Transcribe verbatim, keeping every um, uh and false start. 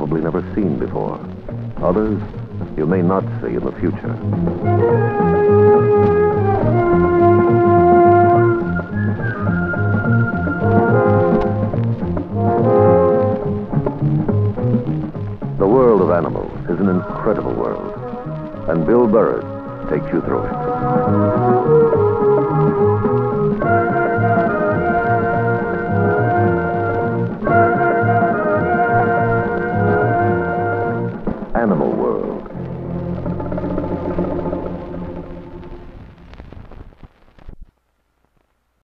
probably never seen before. Others you may not see in the future. The world of animals is an incredible world, and Bill Burrard takes you through it.